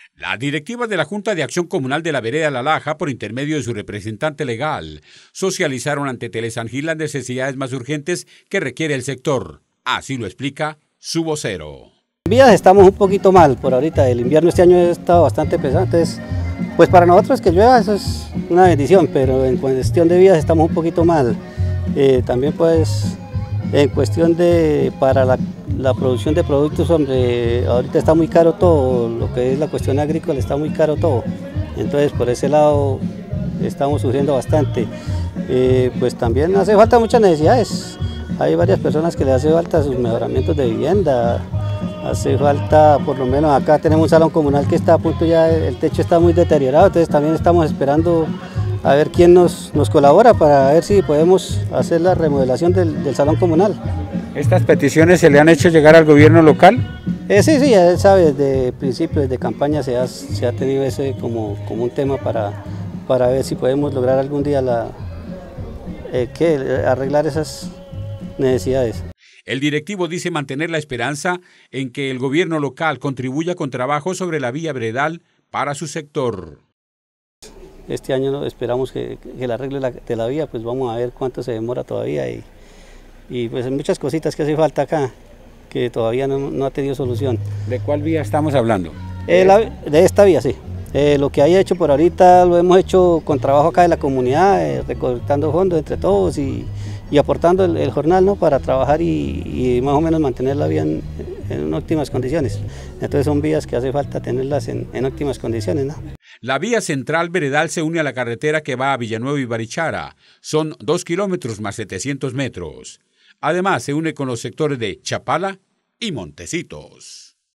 Las directivas de la Junta de Acción Comunal de la Vereda La Laja, por intermedio de su representante legal, socializaron ante Telesan Gil las necesidades más urgentes que requiere el sector. Así lo explica su vocero. En vías estamos un poquito mal por ahorita, el invierno este año ha estado bastante pesado, entonces pues para nosotros que llueva eso es una bendición, pero en cuestión de vías estamos un poquito mal. También pues en cuestión de para la producción de productos, hombre, ahorita está muy caro todo, lo que es la cuestión agrícola está muy caro todo, entonces por ese lado estamos sufriendo bastante. Pues también hace falta muchas necesidades, hay varias personas que le hace falta sus mejoramientos de vivienda, hace falta, por lo menos acá tenemos un salón comunal que está a punto ya, el techo está muy deteriorado, entonces también estamos esperando a ver quién nos colabora para ver si podemos hacer la remodelación del salón comunal. ¿Estas peticiones se le han hecho llegar al gobierno local? Sí, él sabe, desde el principio, desde campaña se ha tenido ese como un tema para ver si podemos lograr algún día arreglar esas necesidades. El directivo dice mantener la esperanza en que el gobierno local contribuya con trabajo sobre la vía veredal para su sector. Este año esperamos que el arreglo de la vía, pues vamos a ver cuánto se demora todavía y pues hay muchas cositas que hace falta acá que todavía no ha tenido solución. ¿De cuál vía estamos hablando? De esta vía, sí. Lo que haya hecho por ahorita lo hemos hecho con trabajo acá de la comunidad, recolectando fondos entre todos y aportando el jornal, ¿no?, para trabajar y más o menos mantener la vía en óptimas condiciones. Entonces son vías que hace falta tenerlas en óptimas condiciones, ¿no? La vía central veredal se une a la carretera que va a Villanueva y Barichara. Son 2 kilómetros más 700 metros. Además, se une con los sectores de Chapala y Montecitos.